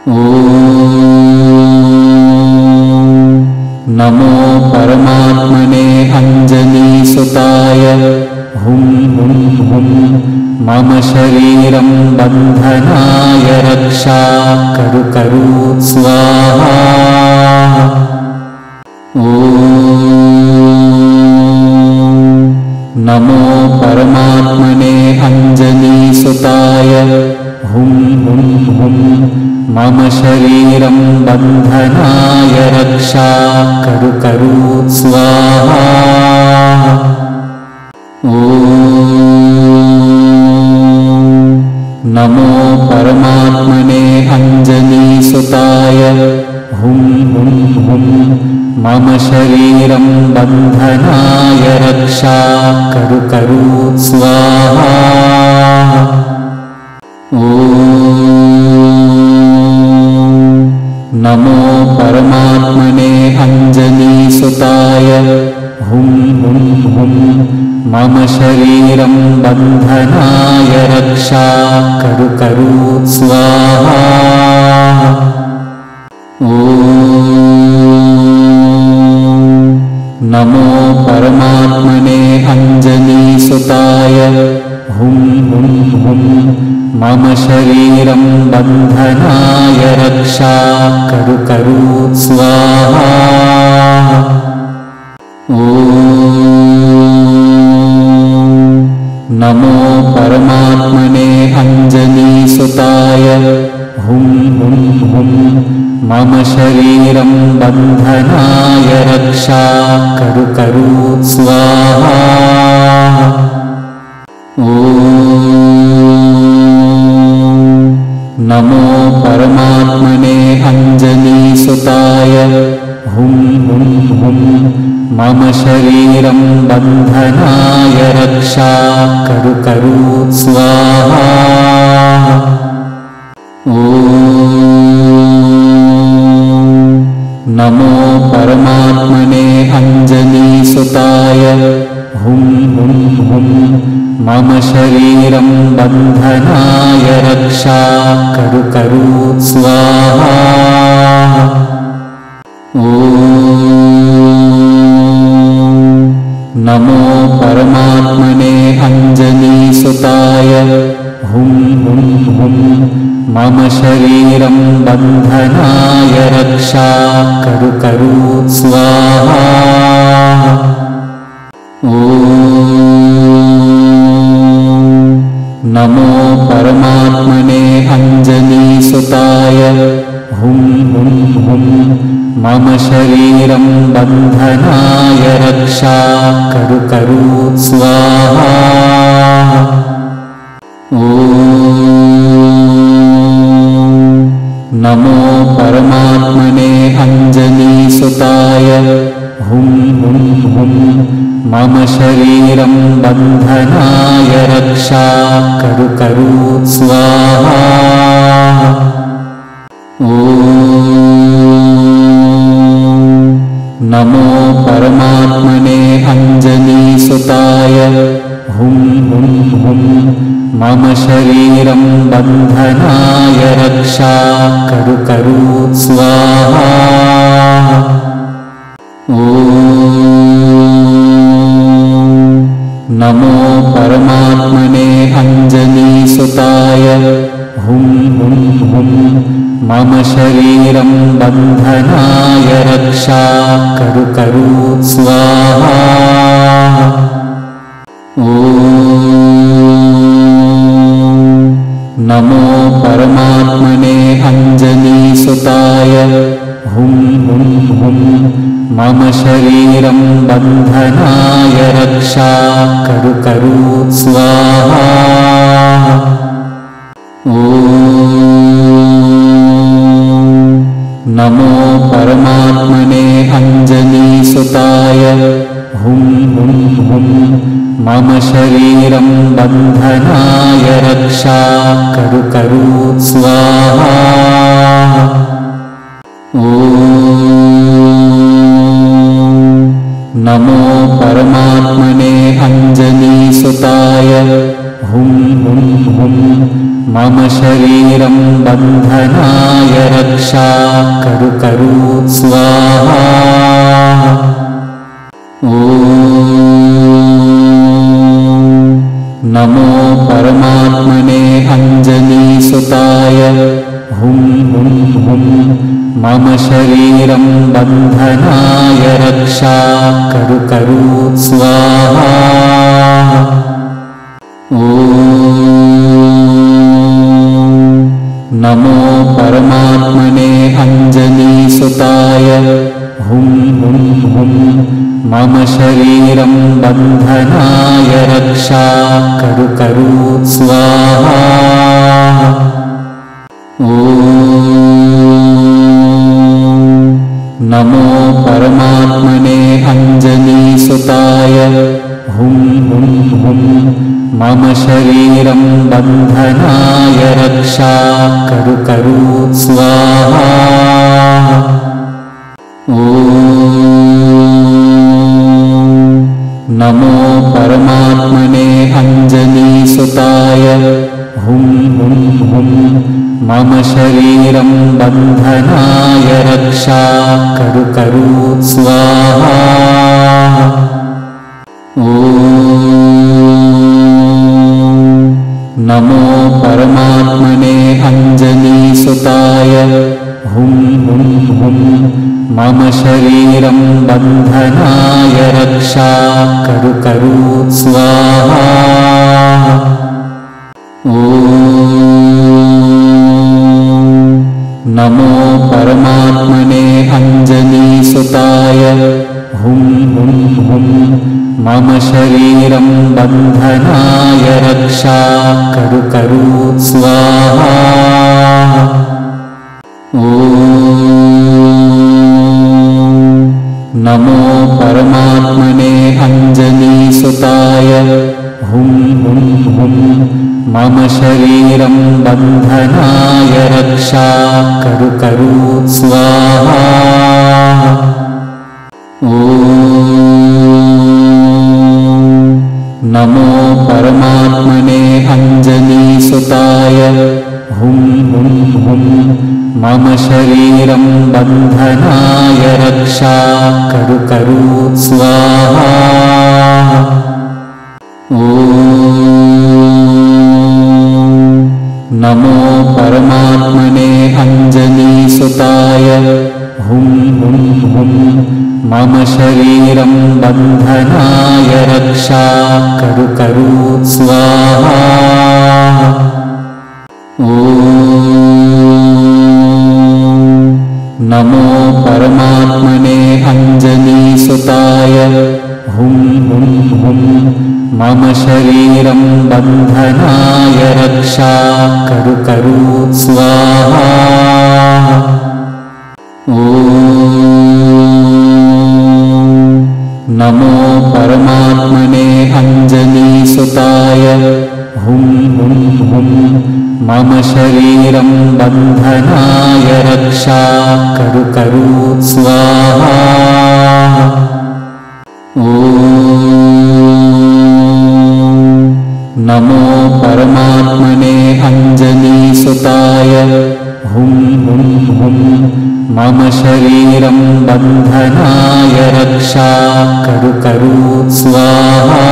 नमो परमात्मने अंजनीसुताय हुं हुं हुं मम शरीरं बन्धनाय रक्षा करु करु स्वाहा। नमो परमात्मने अंजनीसुताय हुं हुं हुं मम शरीरं बन्धनाय रक्षा करु करु स्वाहा। नमो परमात्मने अंजनीसुताय हुं हुं हुं मम शरीरं बन्धनाय रक्षा करु करु स्वाहा। नमो परमात्मने अंजनीसुताय हुं हुं हुं मम शरीरं बन्धनाय रक्षा करु करु स्वाहा। नमो परमात्मने अंजनीसुताय हुं हुं हुं मम शरीरं बन्धनाय रक्षा करु करु स्वाहा। नमो परमात्मने अंजनीसुताय हुं हुं हुं मम शरीरं बन्धनाय रक्षा करु करु स्वाहा। नमो परमात्मने अंजनीसुताय हुं हुं हुं मम शरीरं बन्धनाय रक्षा करु करु स्वाहा। नमो परमात्मने अंजनीसुताय हुं हुं हुं मम शरीरं बन्धनाय रक्षा करु करु स्वाहा। नमो परमात्मने अंजनीसुताय हुं हुं हुं मम शरीरं बन्धनाय रक्षा करु करु स्वाहा। नमो परमात्मने अंजनीसुताय हुं हुं हुं मम शरीरं बन्धनाय रक्षा करु करु स्वाहा। नमो परमात्मने अंजनीसुताय हुं हुं हुं मम शरीरं बन्धनाय रक्षा करु करु स्वाहा। नमो परमात्मने अंजनीसुताय हुं हुं हुं मम शरीरं बन्धनाय रक्षा करु करु स्वाहा। नमो परमात्मने अंजनीसुताय हुं हुं हुं मम शरीरं बन्धनाय रक्षा करु करु स्वाहा। नमो परमात्मने अंजनीसुताय हुं हुं हुं मम शरीरं बन्धनाय रक्षा करु करु स्वाहा। नमो परमात्मने अंजनीसुताय हुं हुं हुं मम शरीरं बन्धनाय रक्षा करु करु स्वाहा। नमो परमात्मने अंजनीसुताय हुं हुं हुं मम शरीरं बन्धनाय रक्षा करु करु स्वाहा। नमो परमात्मने अञ्जनीसुताय हुं हुं हुं मम शरीरं बन्धनाय रक्षा करु करु स्वाहा। नमो परमात्मने अञ्जनीसुताय हुं हुं हुं मम शरीरं बन्धनाय रक्षा करु करु स्वाहा। नमो परमात्मने अञ्जनीसुताय हुं हुं हुं मम शरीरं बन्धनाय रक्षा करु करु स्वाहा। नमो परमात्मने अञ्जनीसुताय हुं हुं हुं मम शरीरं बन्धनाय रक्षा करु करु स्वाहा। नमो परमात्मने अञ्जनीसुताय हुं हुं हुं मम शरीरं बन्धनाय रक्षा करु करु स्वाहा। नमो परमात्मने अञ्जनीसुताय हुं हुं हुं मम शरीरं बन्धनाय रक्षा करु करु स्वाहा। नमो परमात्मने अञ्जनीसुताय हुं हुं हुं मम शरीरं बन्धनाय रक्षा करु करु स्वाहा। नमो परमात्मने अञ्जनीसुताय हुं हुं हुं मम शरीरं बन्धनाय रक्षा करु करु स्वाहा। नमो परमात्मने अञ्जनीसुताय हुं हुं हुं मम शरीरं बन्धनाय रक्षा करु करु स्वाहा। नमो परमात्मने अञ्जनीसुताय हुं हुं हुं मम शरीरं बन्धनाय रक्षा करु करु स्वाहा। नमो परमात्मने अञ्जनीसुताय हुं हुं हुं मम शरीरं बन्धनाय रक्षा करु करु स्वाहा। नमो परमात्मने अञ्जनीसुताय हुं हुं हुं मम शरीरं बन्धनाय रक्षा करु करु स्वाहा।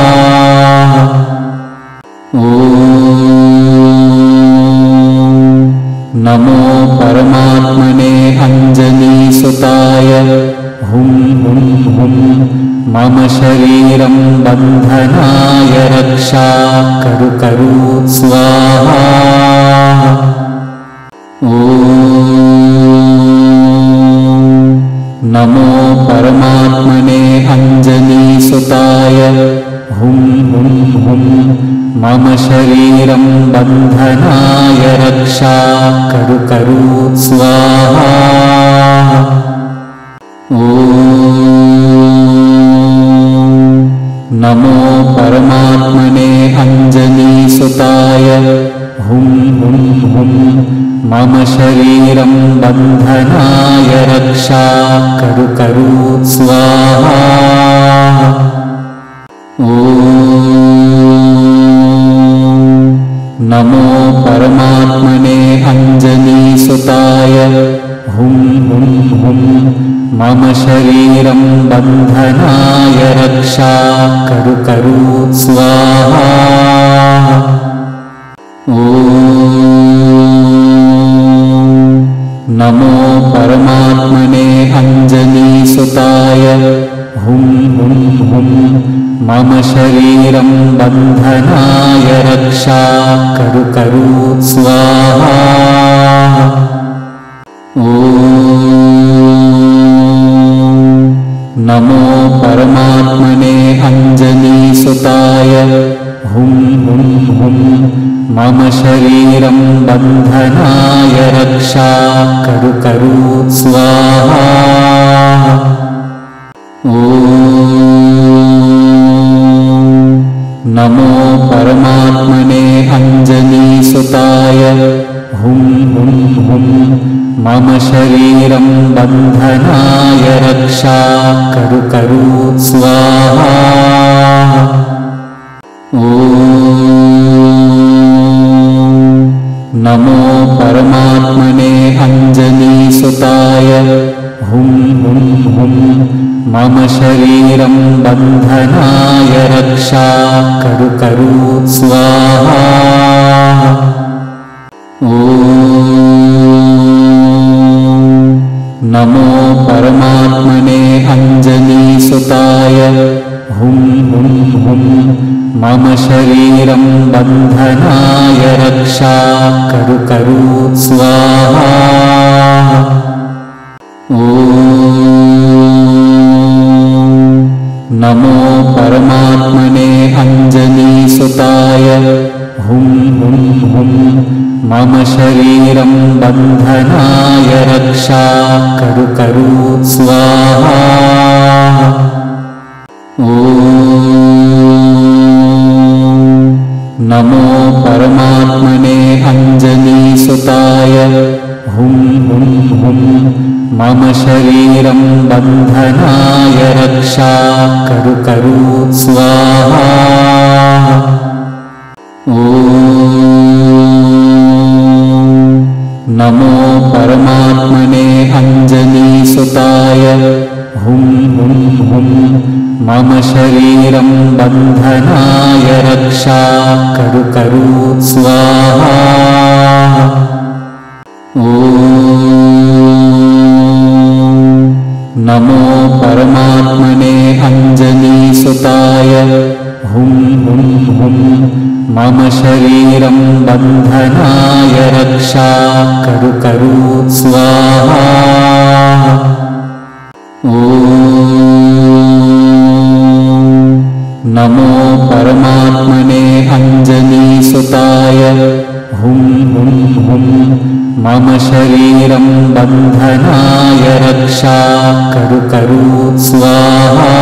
नमो परमात्मने अञ्जनीसुताय हुं हुं हुं मम शरीरं बन्धनाय रक्षा करु करु स्वाहा। नमो परमात्मने अञ्जनीसुताय हुं हुं हुं मम शरीरं बन्धनाय रक्षा करु करु स्वाहा। नमो परमात्मने अञ्जनीसुताय हुं हुं हुं मम शरीरं बन्धनाय रक्षा करु करु स्वाहा। नमो परमात्मने अञ्जनी सुताय हुं हुं हुं मम शरीरं बन्धनाय रक्षा करु करु स्वाहा। नमो परमात्मने अञ्जनीसुताय हुं हुं हुं मम शरीरं बन्धनाय रक्षा करु करु स्वाहा। नमो परमात्मने अञ्जनीसुताय हुं हुं हुं मम शरीरं बन्धनाय रक्षा करु करु स्वाहा। नमो परमात्मने अञ्जनीसुताय हुं हुं हुं मम शरीरं बन्धनाय रक्षा करु करु स्वाहा। नमो परमात्मने अञ्जनीसुताय हुं हुं हुं मम शरीरं बन्धनाय रक्षा करु करु स्वाहा। नमो परमात्मने अञ्जनीसुताय हुं हुं हुं मम शरीरं बन्धनाय रक्षा करु करु स्वाहा। नमो परमात्मने अञ्जनीसुताय हुं हुं हुं मम शरीरं बन्धनाय रक्षा करु करु स्वाहा। नमो परमात्मने अञ्जनीसुताय हुं हुं हुं मम शरीरं बन्धनाय रक्षा करु करु स्वाहा। नमो परमात्मने अञ्जनीसुताय हुं हुं हुं मम शरीरं बन्धनाय रक्षा करु करु स्वाहा। नमो परमात्मने अञ्जनीसुताय हुं हुं हुं मम शरीरं बन्धनाय रक्षा करु करु स्वाहा। नमो परमात्मने अञ्जनीसुताय हुं हुं हुं मम शरीरं बन्धनाय रक्षा करु करु स्वाहा।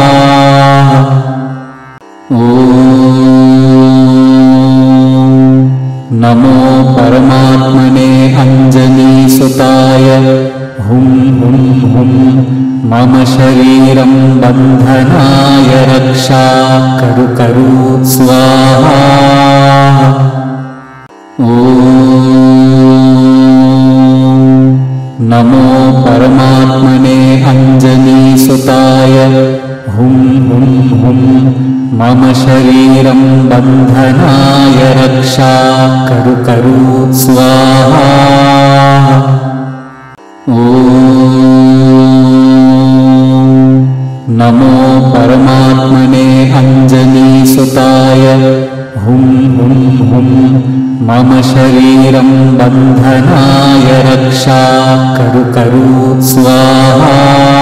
नमो परमात्मने अञ्जनीसुताय हुं हुं हुं मम शरीरं बन्धनाय रक्षा करु करु स्वाहा। नमो परमात्मने अञ्जनीसुताय हुं हुं हुं मम शरीरं बन्धनाय रक्षा करु करु स्वाहा। नमो परमात्मने अञ्जनीसुताय हुं हुं हुं मम शरीरं बन्धनाय रक्षा करु करु स्वाहा।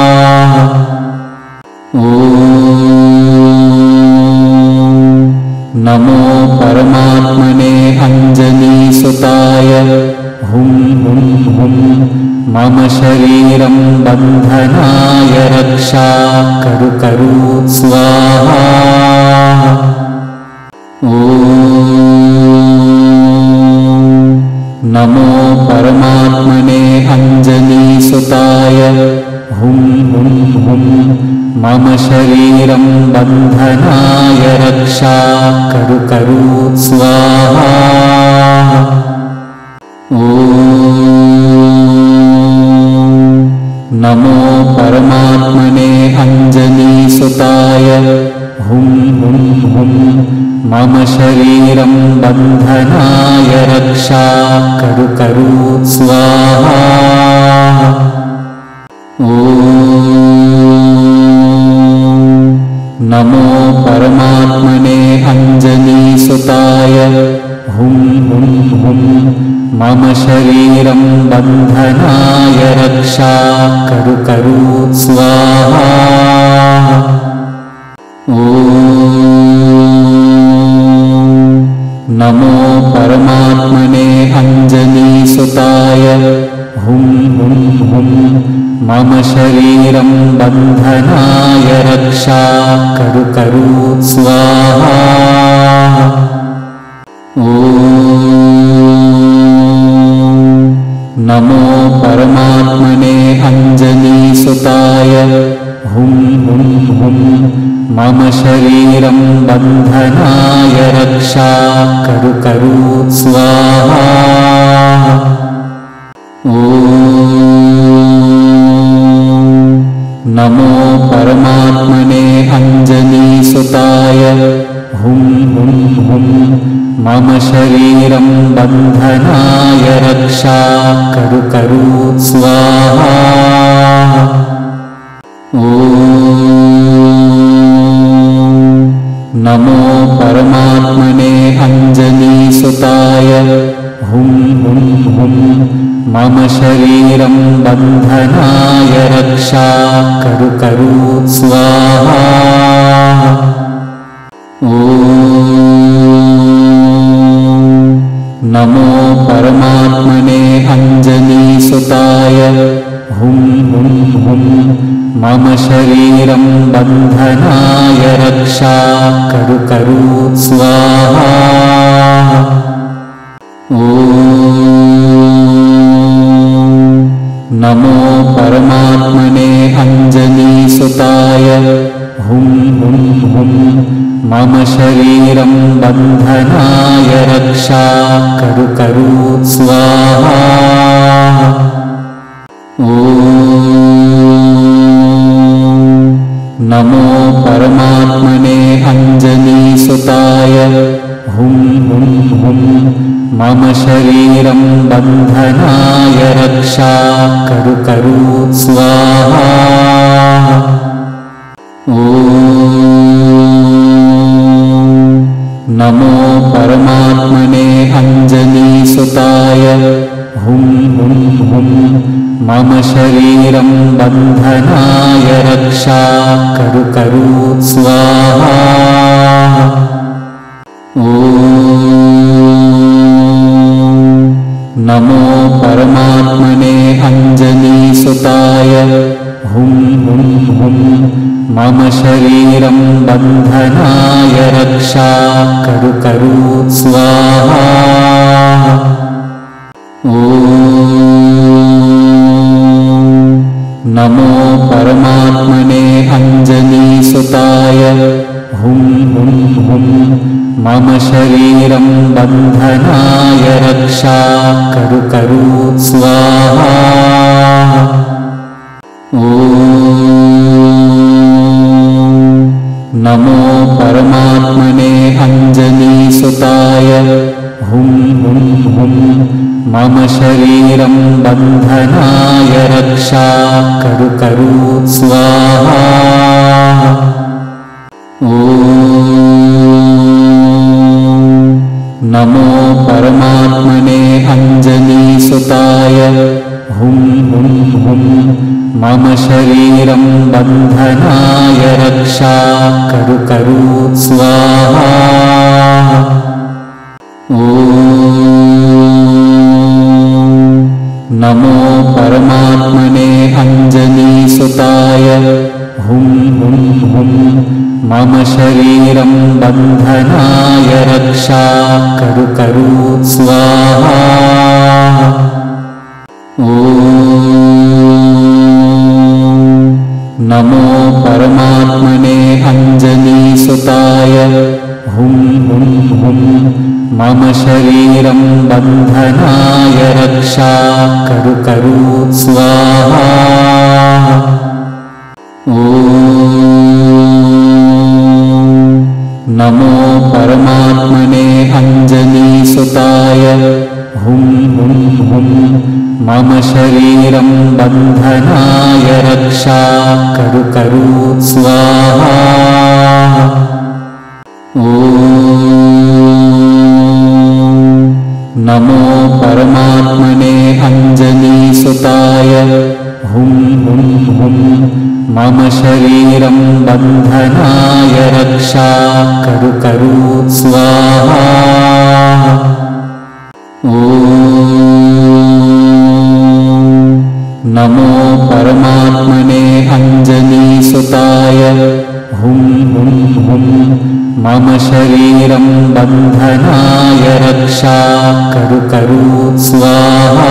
नमो परमात्मने अञ्जनीसुताय हुं हुं हुं मम शरीरं बन्धनाय रक्षा करु करु स्वाहा। नमो परमात्मने अञ्जनीसुताय हुं हुं हुं मम शरीरं बन्धनाय रक्षा करु करु स्वाहा। नमो परमात्मने अञ्जनीसुताय हुं हुं हुं मम शरीरं बन्धनाय रक्षा करु करु स्वाहा। नमो परमात्मने अञ्जनीसुताय हुं हुं हुं मम शरीरं बन्धनाय रक्षा करु करु स्वाहा। नमो परमात्मने अञ्जनीसुताय हुं हुं हुं मम शरीरं बन्धनाय रक्षा करु करु स्वाहा। नमो परमात्मने अञ्जनीसुताय हुं हुं हुं मम शरीरं बन्धनाय रक्षा करु करु स्वाहा। नमो परमात्मने अञ्जनीसुताय हुं हुं हुं मम शरीरं बन्धनाय रक्षा करु करु स्वाहा। नमो परमात्मने अञ्जनीसुताय हुं हुं हुं मम शरीरं बन्धनाय रक्षा करु करु स्वाहा। नमो परमात्मने अञ्जनीसुताय हुं हुं हुं मम शरीरं बन्धनाय रक्षा करु करु स्वाहा। नमो परमात्मने अञ्जनीसुताय हुं हुं हुं मम शरीरं बन्धनाय रक्षा करु करु स्वाहा। नमो परमात्मने अञ्जनीसुताय हुं हुं हुं मम शरीरं बन्धनाय रक्षा करु करु स्वाहा। नमो परमात्मने अञ्जनीसुताय हुं हुं हुं मम शरीरं बन्धनाय रक्षा करु करु स्वाहा। नमो परमात्मने अञ्जनीसुताय हुं हुं हुं मम शरीरं बन्धनाय रक्षा करु करु स्वाहा। नमो परमात्मने अञ्जनीसुताय हुं हुं हुं मम शरीरं बन्धनाय रक्षा करु करु स्वाहा। नमो परमात्मने अञ्जनीसुताय हुं हुं हुं मम शरीरं बन्धनाय रक्षा करु करु स्वाहा। नमो परमात्मने अञ्जनीसुताय हुं हुं हुं मम शरीरं बन्धनाय रक्षा करु करु स्वाहा। नमो परमात्मने अञ्जनीसुताय हुं हुं हुं मम शरीरं बन्धनाय रक्षा करु करु स्वाहा। नमो परमात्मने अञ्जनीसुताय हुं हुं हुं मम शरीरं बन्धनाय रक्षा करु करु स्वाहा। शरीरं बन्धनाय रक्षा करु करु स्वाहा। नमो परमात्मने अञ्जनीसुताय हुं हुं हुं मम शरीरं बन्धनाय रक्षा करु करु स्वाहा। नमो परमात्मने अञ्जनीसुताय हुं हुं हुं मम शरीरं बन्धनाय रक्षा करु करु स्वाहा।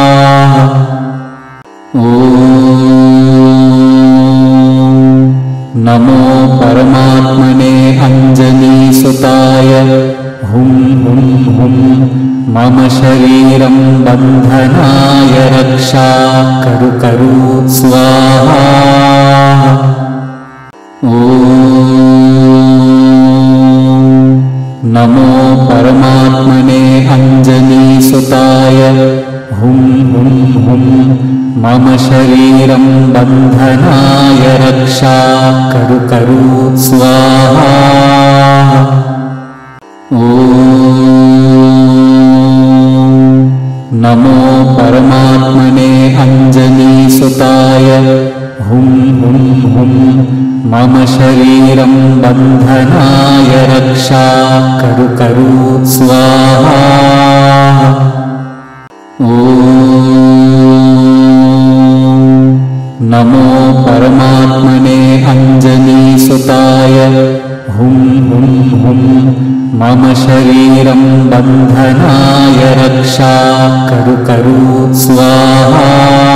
नमो परमात्मने अञ्जनीसुताय हुं हुं हुं मम शरीरं बन्धनाय रक्षा करु करु स्वाहा। नमो परमात्मने अञ्जनीसुताय हुं हुं हुं मम शरीरं बन्धनाय रक्षा करु करु स्वाहा। नमो परमात्मने अञ्जनीसुताय हुं हुं हुं मम शरीरं बन्धनाय रक्षा करु करु स्वाहा। नमो परमात्मने अञ्जनीसुताय हुं हुं हुं मम शरीरं बन्धनाय रक्षा करु करु स्वाहा।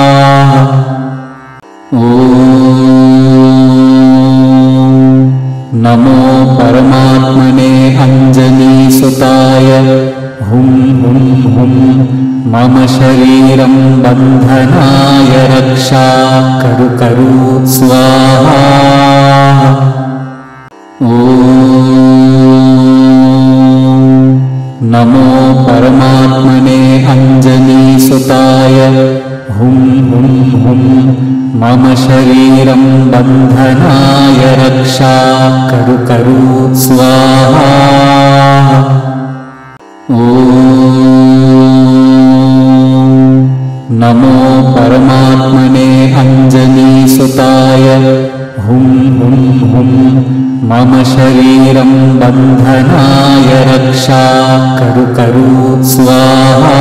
नमो परमात्मने अञ्जनीसुताय हुं हुं हुं मम शरीरं बन्धनाय रक्षा करु करु स्वाहा। नमो परमात्मने अञ्जनीसुताय हुं हुं हुं मम शरीरं बन्धनाय रक्षा करु करु स्वाहा। नमो परमात्मने अञ्जनीसुताय हुं हुं हुं मम शरीरं बन्धनाय रक्षा करु करु स्वाहा।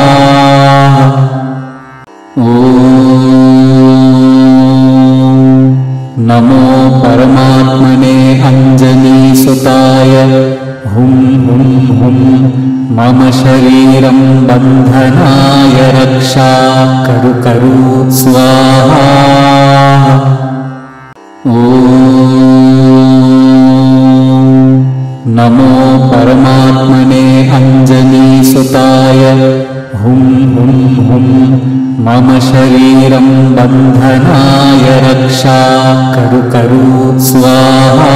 नमो परमात्मने अञ्जनीसुताय हुं हुं हुं मम शरीरं बन्धनाय रक्षा करु करु स्वाहा। नमो परमात्मने अञ्जनीसुताय हुं हुं हुं मम शरीरं बन्धनाय रक्षा करु करु स्वाहा।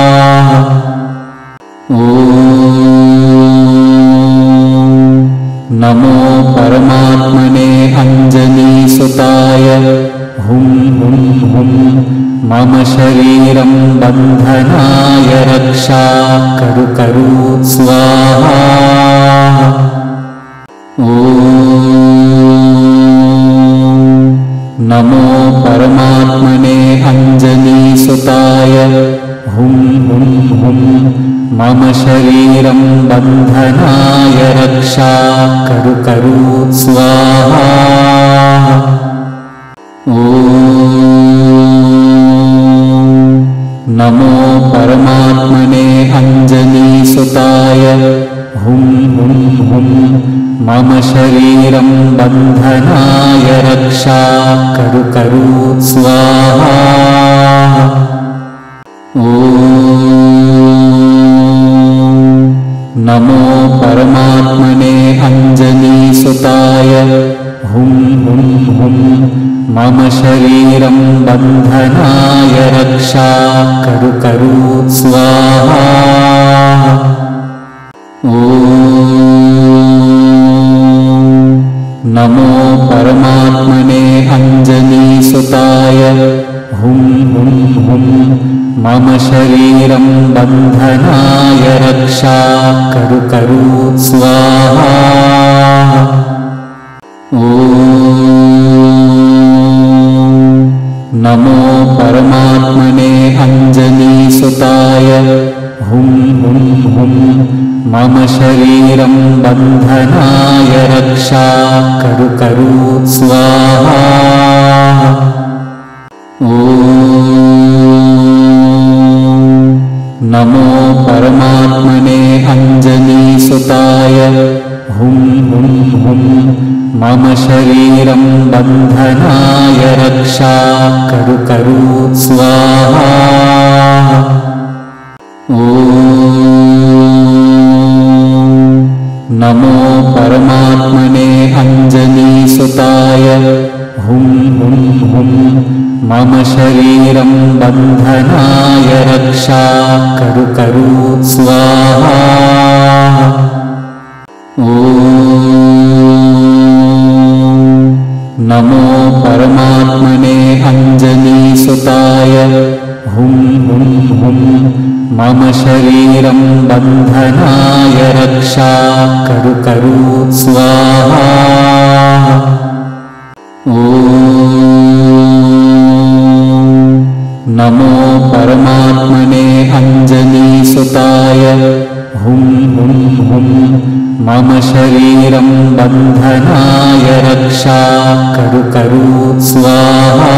नमो परमात्मने अञ्जनीसुताय हुं हुं हुं मम शरीरं बन्धनाय रक्षा करु करु स्वाहा। नमो परमात्मने अञ्जनीसुताय हुं हुं हुं मम शरीरं बन्धनाय रक्षा करु करु स्वाहा। नमो परमात्मने अञ्जनीसुताय हुं हुं हुं मम शरीरं बन्धनाय रक्षा करु करु स्वाहा। नमो परमात्मने अञ्जनीसुताय हुं हुं हुं मम शरीरं बन्धनाय रक्षा करु करु स्वाहा। नमो परमात्मने अञ्जनीसुताय हुं हुं हुं मम शरीरं बन्धनाय रक्षा करु करु स्वाहा। नमो परमात्मने अञ्जनीसुताय हुं हुं हुं मम शरीरं बन्धनाय रक्षा करु करु स्वाहा। नमो परमात्मने अञ्जनीसुताय हुं हुं हुं मम शरीरं बन्धनाय रक्षा करु करु स्वाहा। नमो परमात्मने अञ्जनीसुताय हुं हुं हुं मम शरीरं बन्धनाय रक्षा करु करु स्वाहा। नमो परमात्मने अञ्जनीसुताय हुं हुं हुं मम शरीरं बन्धनाय रक्षा करु करु स्वाहा। नमो परमात्मने अञ्जनीसुताय हुं हुं हुं मम शरीरं बन्धनाय रक्षा करु करु स्वाहा।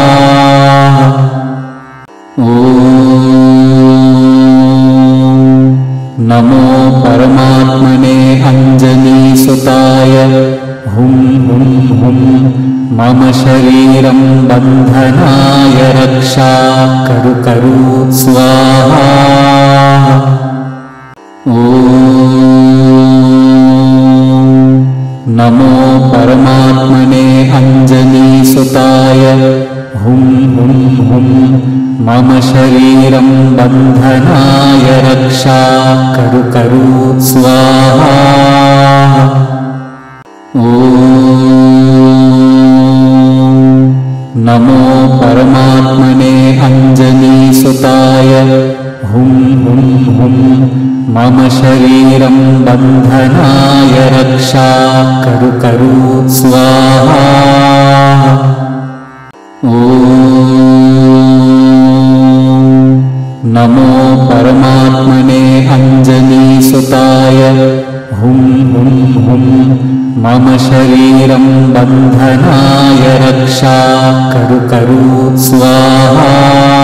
नमो परमात्मने अञ्जनीसुताय हुं हुं हुं मम शरीरं बन्धनाय रक्षा करु करु स्वाहा। नमो परमात्मने अञ्जनीसुताय हुं हुं हुं मम शरीरं बन्धनाय रक्षा करु करु स्वाहा। नमो परमात्मने अञ्जनीसुताय हुं हुं हुं मम शरीरं बन्धनाय रक्षा करु करु स्वाहा। नमो परमात्मने अञ्जनीसुताय हुं हुं हुं मम शरीरं बन्धनाय रक्षा करु करु स्वाहा।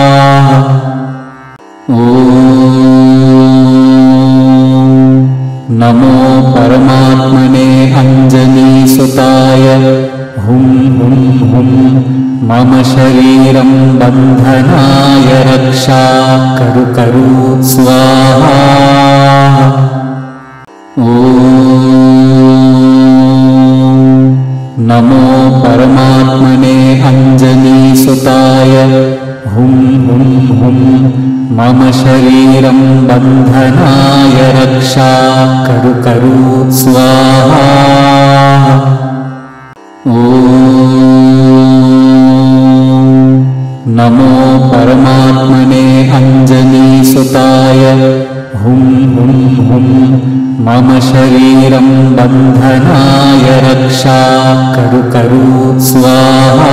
नमो परमात्मने अञ्जनीसुताय हुं हुं हुं मम शरीरं बन्धनाय रक्षा करु करु स्वाहा। नमो परमात्मने अञ्जनीसुताय हुं हुं हुं मम शरीरं बन्धनाय रक्षा करु करु स्वाहा। नमो परमात्मने अञ्जनीसुताय हुं हुं हुं मम शरीरं बन्धनाय रक्षा करु करु स्वाहा।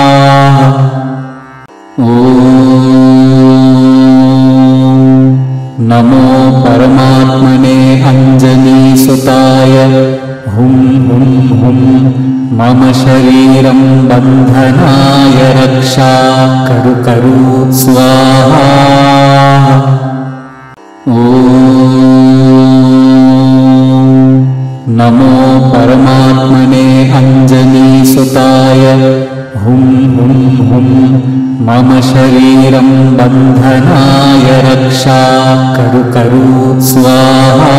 नमो परमात्मने अञ्जनीसुताय हुं हुं हुं मम शरीरं बन्धनाय रक्षा करु करु स्वाहा। नमो परमात्मने अञ्जनीसुताय हुं हुं हुं मम शरीरं बन्धनाय रक्षा करु करु स्वाहा।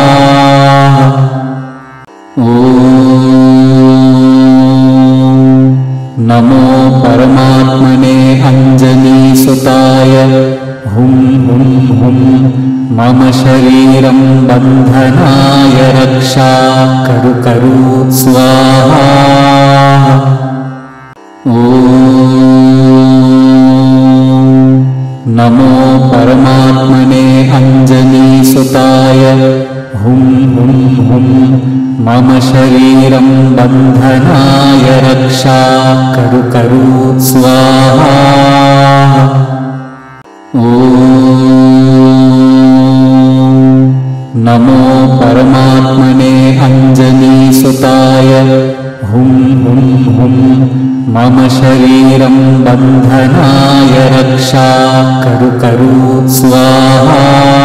नमो परमात्मने अञ्जनीसुताय हुं हुं हुं मम शरीरं बन्धनाय रक्षा करु करु स्वाहा। नमो परमात्मने अञ्जनीसुताय हुं हुं हुं मम शरीरं बन्धनाय रक्षा करु करु स्वाहा। नमो परमात्मने अञ्जनीसुताय हुं हुं हुं मम शरीरं बन्धनाय रक्षा करु करु स्वाहा।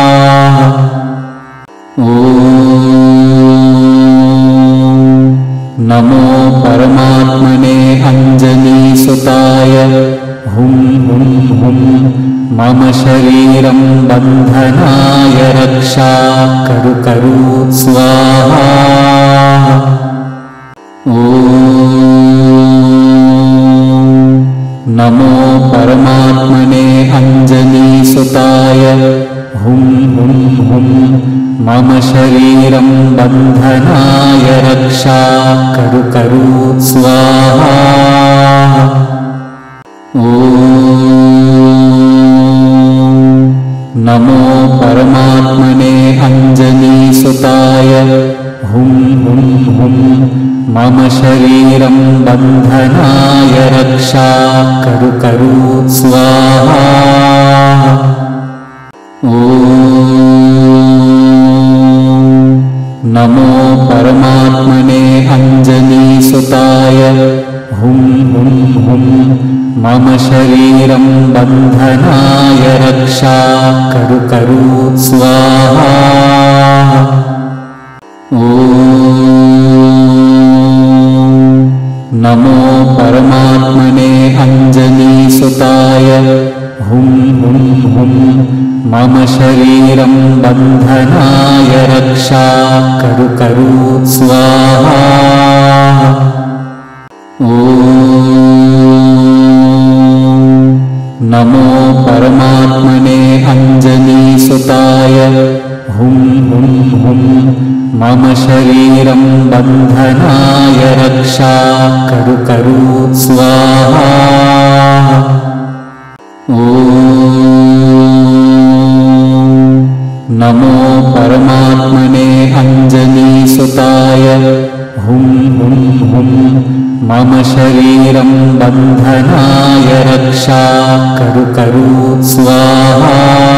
नमो परमात्मने अञ्जनीसुताय हुं हुं हुं मम शरीरं बन्धनाय रक्षा करु करु स्वाहा। नमो परमात्मने अञ्जनीसुताय हुं हुं हुं मम शरीरं बन्धनाय रक्षा करु करु स्वाहा। नमो परमात्मने अञ्जनीसुताय हुं हुं हुं मम शरीरं बन्धनाय रक्षा करु करु स्वाहा। नमो परमात्मने अञ्जनीसुताय हुं हुं हुं मम शरीरं बन्धनाय रक्षा करु करु स्वाहा। नमो परमात्मने अञ्जनीसुताय हुं हुं हुं मम शरीरं बन्धनाय रक्षा करु करु स्वाहा। नमो परमात्मने अञ्जनीसुताय हुं हुं हुं मम शरीरं बन्धनाय रक्षा करु करु स्वाहा। नमो परमात्मने अञ्जनीसुताय हुं हुं हुं मम शरीरं बन्धनाय रक्षा करु करु स्वाहा।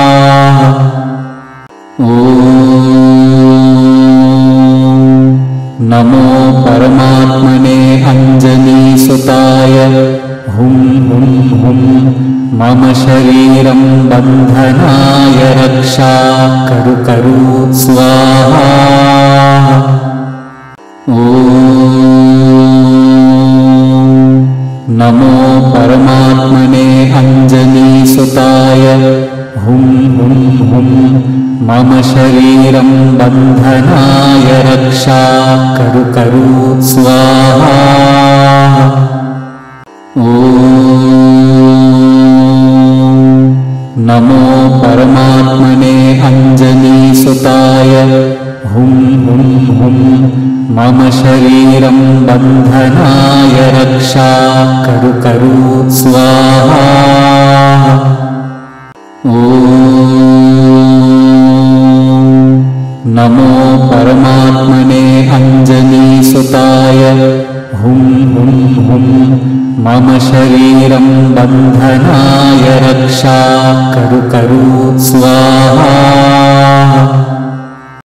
नमो परमात्मने अञ्जनीसुताय हुं हुं हुं मम शरीरं बन्धनाय रक्षा करु करु स्वाहा। नमो परमात्मने अञ्जनीसुताय हुं हुं हुं मम शरीरं बन्धनाय रक्षा करु करु स्वाहा। नमो परमात्मने अञ्जनीसुताय हुं हुं हुं मम शरीरं बन्धनाय रक्षा करु करु स्वाहा। नमो परमात्मने अञ्जनीसुताय हुं हुं हुं मम शरीरं बन्धनाय रक्षा करु करु स्वाहा।